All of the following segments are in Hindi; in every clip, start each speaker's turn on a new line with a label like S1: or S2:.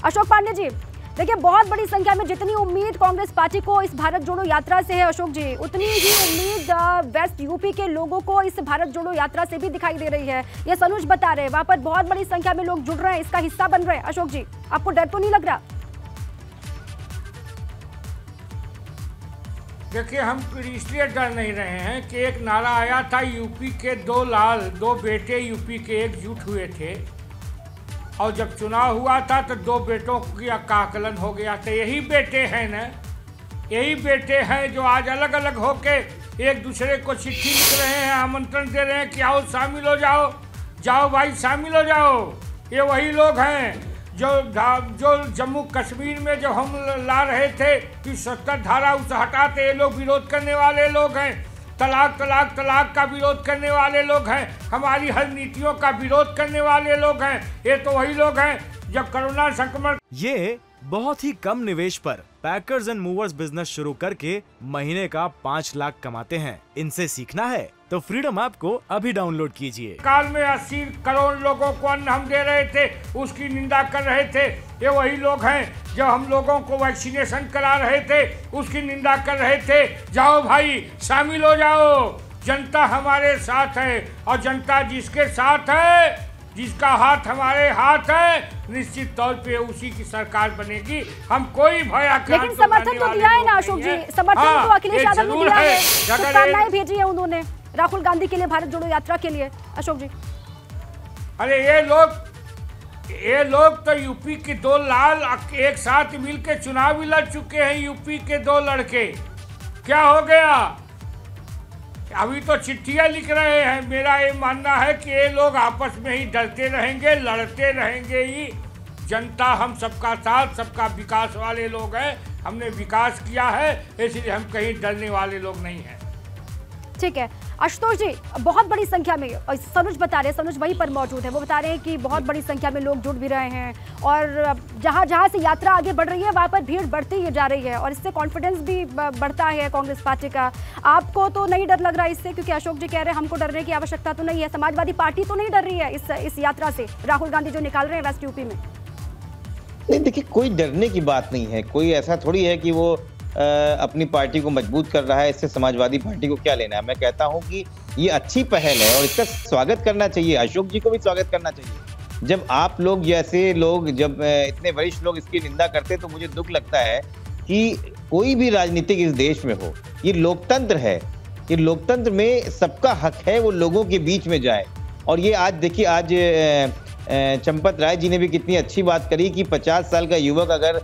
S1: अशोक पांडे जी, देखिए बहुत बड़ी संख्या में जितनी उम्मीद कांग्रेस पार्टी को इस भारत जोड़ो यात्रा से है अशोक जी, उतनी ही उम्मीद वेस्ट यूपी के लोगों को इस भारत जोड़ो यात्रा से भी दिखाई दे रही है। ये सनुज बता रहे हैं, वहां पर बहुत बड़ी संख्या में लोग जुड़ रहे हैं, इसका हिस्सा बन रहे हैं। अशोक जी, आपको डर तो नहीं लग रहा?
S2: देखिए, हम इसलिए डर नहीं रहे हैं कि एक नारा आया था, यूपी के दो बेटे यूपी के एकजुट हुए थे, और जब चुनाव हुआ था तो दो बेटों का आकलन हो गया था। यही बेटे हैं ना, यही बेटे हैं जो आज अलग अलग होके एक दूसरे को चिट्ठी लिख रहे हैं, आमंत्रण दे रहे हैं कि आओ शामिल हो जाओ, जाओ भाई शामिल हो जाओ। ये वही लोग हैं जो जम्मू कश्मीर में जब हम ला रहे थे कि 70 धारा उसे हटाते, ये लोग विरोध करने वाले लोग हैं। तलाक का विरोध करने वाले लोग हैं, हमारी हर नीतियों का विरोध करने वाले लोग हैं। ये तो वही लोग हैं जब कोरोना संक्रमण।
S3: ये बहुत ही कम निवेश पर पैकर्स एंड मूवर्स बिजनेस शुरू करके महीने का 5 लाख कमाते हैं। इनसे सीखना है तो फ्रीडम ऐप को अभी डाउनलोड कीजिए।
S2: काल में 80 करोड़ लोगों को अन्न हम दे रहे थे, उसकी निंदा कर रहे थे। ये वही लोग हैं जो हम लोगों को वैक्सीनेशन करा रहे थे, उसकी निंदा कर रहे थे। जाओ भाई शामिल हो जाओ, जनता हमारे साथ है, और जनता जिसके साथ है, जिसका हाथ हमारे हाथ है, निश्चित तौर पे उसी की सरकार बनेगी। हम कोई भयाक्रांत,
S1: लेकिन समर्थन तो दिया है ना अशोक जी, समर्थन तो अखिलेश यादव ने दिया है, शुभकामनाएं भेजी है उन्होंने राहुल गांधी के लिए, भारत जोड़ो यात्रा के लिए। अशोक जी,
S2: अरे ये लोग तो यूपी के 2 लाल एक साथ मिलकर चुनाव भी लड़ चुके हैं। यूपी के 2 लड़के, क्या हो गया? अभी तो चिट्ठियां लिख रहे हैं। मेरा ये मानना है कि ये लोग आपस में ही डरते रहेंगे, लड़ते रहेंगे ही। जनता हम सबका साथ, सबका विकास वाले लोग हैं, हमने विकास किया है, इसलिए हम कहीं डरने वाले लोग नहीं हैं।
S1: ठीक है आशुतोष जी, बहुत बड़ी संख्या में सनुज बता रहे हैं, सनुज वहीं पर मौजूद है, वो बता रहे हैं कि बहुत बड़ी संख्या में लोग जुड़ भी रहे हैं, और जहां से यात्रा आगे बढ़ रही है वहां पर भीड़ बढ़ती ही जा रही है, और इससे कॉन्फिडेंस भी बढ़ता है कांग्रेस पार्टी का। आपको तो नहीं डर लग रहा इससे? क्योंकि अशोक जी कह रहे हैं हमको डरने की आवश्यकता तो नहीं है, समाजवादी पार्टी तो नहीं डर रही है इस यात्रा से, राहुल गांधी जो निकाल रहे हैं वेस्ट यूपी में?
S4: नहीं, देखिए कोई डरने की बात नहीं है। कोई ऐसा थोड़ी है कि वो अपनी पार्टी को मजबूत कर रहा है, इससे समाजवादी पार्टी को क्या लेना है। मैं कहता हूं कि ये अच्छी पहल है और इसका स्वागत करना चाहिए। अशोक जी को भी स्वागत करना चाहिए। जब आप लोग जैसे लोग, जब इतने वरिष्ठ लोग इसकी निंदा करते, तो मुझे दुख लगता है कि कोई भी राजनीतिक इस देश में हो। ये लोकतंत्र है, ये लोकतंत्र में सबका हक है वो लोगों के बीच में जाए। और ये आज देखिए, आज चंपत राय जी ने भी कितनी अच्छी बात करी कि 50 साल का युवक अगर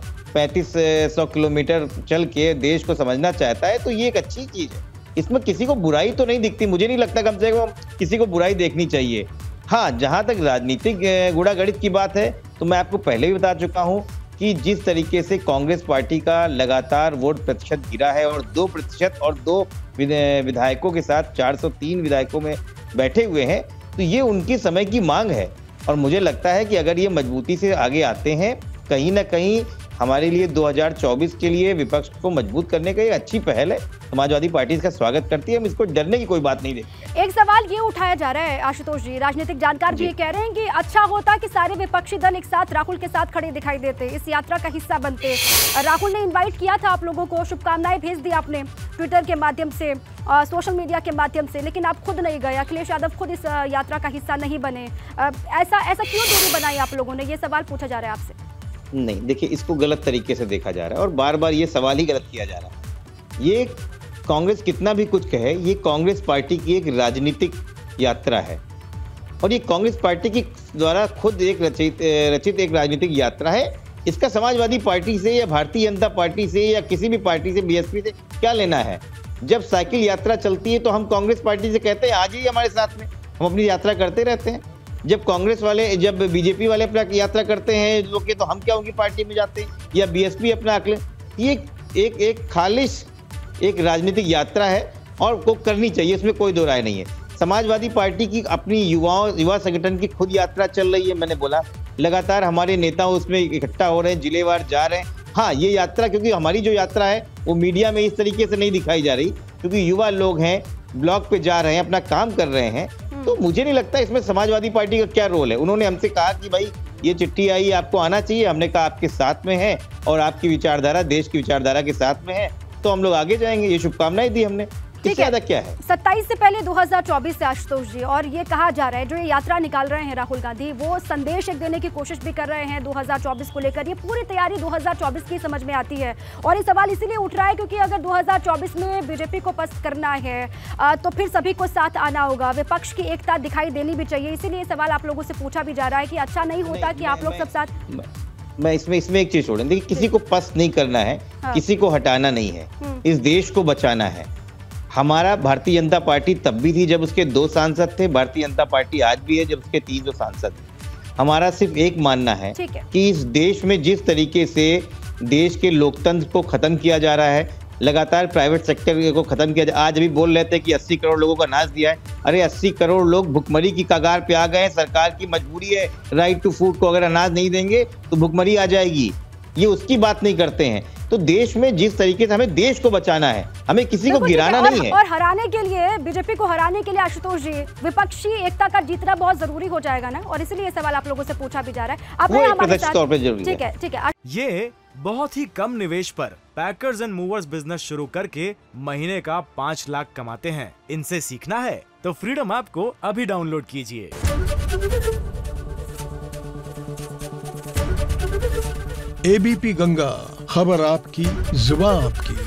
S4: 3500 किलोमीटर चल के देश को समझना चाहता है, तो ये एक अच्छी चीज है। इसमें किसी को बुराई तो नहीं दिखती, मुझे नहीं लगता कम से कम किसी को बुराई देखनी चाहिए। हाँ, जहां तक राजनीतिक गुणागणित की बात है, तो मैं आपको पहले भी बता चुका हूं कि जिस तरीके से कांग्रेस पार्टी का लगातार वोट प्रतिशत गिरा है, और 2% और 2 विधायकों के साथ 403 विधायकों में बैठे हुए हैं, तो ये उनकी समय की मांग है। और मुझे लगता है कि अगर ये मजबूती से आगे आते हैं, कहीं ना कहीं हमारे लिए 2024 के लिए विपक्ष को मजबूत करने का एक अच्छी पहल है। समाजवादी पार्टी इसका स्वागत करती है, हम इसको डरने की कोई बात नहीं देखते।
S1: एक सवाल ये उठाया जा रहा है आशुतोष जी, राजनीतिक जानकार भी ये कह रहे हैं कि अच्छा होता कि सारे विपक्षी दल एक साथ राहुल के साथ खड़े दिखाई देते, इस यात्रा का हिस्सा बनते। राहुल ने इन्वाइट किया था आप लोगों को, शुभकामनाएं भेज दी आपने ट्विटर के माध्यम से, सोशल मीडिया के माध्यम से, लेकिन आप खुद नहीं गए, अखिलेश यादव खुद इस यात्रा का हिस्सा नहीं बने। ऐसा क्यों दूरी बनाई आप लोगों ने? ये सवाल पूछा जा रहा है आपसे।
S4: नहीं, देखिए इसको गलत तरीके से देखा जा रहा है और बार बार ये सवाल ही गलत किया जा रहा है। ये कांग्रेस कितना भी कुछ कहे, ये कांग्रेस पार्टी की एक राजनीतिक यात्रा है, और ये कांग्रेस पार्टी की द्वारा खुद एक रचित एक राजनीतिक यात्रा है। इसका समाजवादी पार्टी से या भारतीय जनता पार्टी से या किसी भी पार्टी से, बीएसपी से क्या लेना है? जब साइकिल यात्रा चलती है तो हम कांग्रेस पार्टी से कहते हैं आ जाइए हमारे साथ में, हम अपनी यात्रा करते रहते हैं। जब कांग्रेस वाले, जब बीजेपी वाले अपना यात्रा करते हैं लोग के, तो हम क्या उनकी पार्टी में जाते हैं, या बीएसपी अपना आकलन। ये एक खालिश एक राजनीतिक यात्रा है और को करनी चाहिए, इसमें कोई दो राय नहीं है। समाजवादी पार्टी की अपनी युवा संगठन की खुद यात्रा चल रही है। मैंने बोला लगातार हमारे नेता उसमें इकट्ठा हो रहे हैं, जिलेवार जा रहे हैं। हाँ, ये यात्रा, क्योंकि हमारी जो यात्रा है वो मीडिया में इस तरीके से नहीं दिखाई जा रही, क्योंकि युवा लोग हैं, ब्लॉक पे जा रहे हैं, अपना काम कर रहे हैं। तो मुझे नहीं लगता इसमें समाजवादी पार्टी का क्या रोल है। उन्होंने हमसे कहा कि भाई ये चिट्ठी आई, आपको आना चाहिए। हमने कहा आपके साथ में है और आपकी विचारधारा देश की विचारधारा के साथ में है, तो हम लोग आगे जाएंगे। ये शुभकामनाएं दी हमने, इससे ज्यादा क्या है।
S1: 27 से पहले 2024 से आशुतोष जी, और ये कहा जा रहा है जो ये यात्रा निकाल रहे हैं राहुल गांधी, वो संदेश एक देने की कोशिश भी कर रहे हैं 2024 को लेकर। ये पूरी तैयारी 2024 की समझ में आती है, और ये सवाल इसीलिए उठ रहा है क्योंकि अगर 2024 में बीजेपी को पस्त करना है तो फिर सभी को साथ आना होगा, विपक्ष की एकता दिखाई देनी भी चाहिए। इसीलिए सवाल आप लोगों से पूछा भी जा रहा है कि अच्छा नहीं होता कि आप लोग सब साथ।
S4: मैं इसमें एक चीज छोड़ें, देखिए किसी को पस्त नहीं करना है, किसी को हटाना नहीं है, इस देश को बचाना है। हमारा भारतीय जनता पार्टी तब भी थी जब उसके 2 सांसद थे, भारतीय जनता पार्टी आज भी है जब उसके 3 सांसद हैं। हमारा सिर्फ एक मानना है कि इस देश में जिस तरीके से देश के लोकतंत्र को खत्म किया जा रहा है, लगातार प्राइवेट सेक्टर को खत्म किया जा, आज अभी बोल रहे थे कि 80 करोड़ लोगों का अनाज दिया है। अरे 80 करोड़ लोग भुखमरी की कगार पे आ गए हैं, सरकार की मजबूरी है, राइट टू फूड को अगर अनाज नहीं देंगे तो भुखमरी आ जाएगी। ये उसकी बात नहीं करते हैं। तो देश में जिस तरीके से हमें देश को बचाना है, हमें किसी को गिराना नहीं है।
S1: और हराने के लिए, बीजेपी को हराने के लिए आशुतोष जी, विपक्षी एकता का जीतना बहुत जरूरी हो जाएगा ना, और इसीलिए ये सवाल आप लोगों से पूछा भी जा रहा है। आप हमारे साथ, ठीक है।
S3: ये बहुत ही कम निवेश पर पैकर्स एंड मूवर्स बिजनेस शुरू करके महीने का 5 लाख कमाते हैं। इनसे सीखना है तो फ्रीडम ऐप को अभी डाउनलोड कीजिए।
S5: एबीपी गंगा, खबर आपकी, जुबान आपकी।